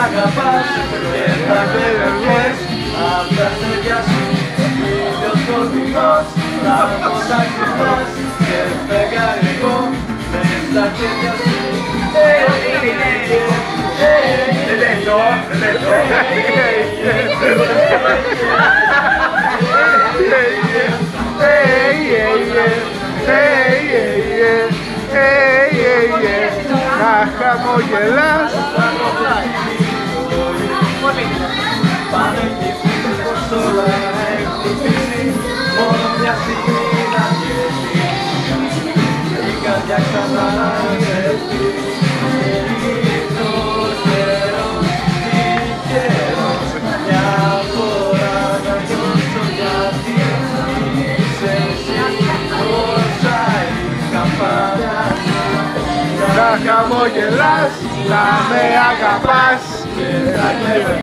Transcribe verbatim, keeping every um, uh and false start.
αγαπάς και θα κλέβες απ' τα αστέρια σου. Ήλιος σκοτεινός, θαύματα ξυπνάς και φεγγαρικό μες στα χέρια σου. Δεν λεπτό, δεν λεπτό. Να χαμογελάς. Πάμε και πίσω πως όλα έχουν πείσει, μόνο μια στιγμή να πιέσει. Η καρδιά ξανά πέφτει και ήρθος καιρός, τυχερός, μια φορά να νιώσω γιατί είσαι εσύ όσα είχα φανταστεί. Να χαμογελάς, να με αγαπάς.